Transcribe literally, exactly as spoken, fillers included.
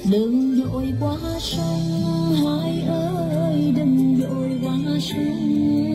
Đừng vội qua sông, hai ơi đừng vội qua sông.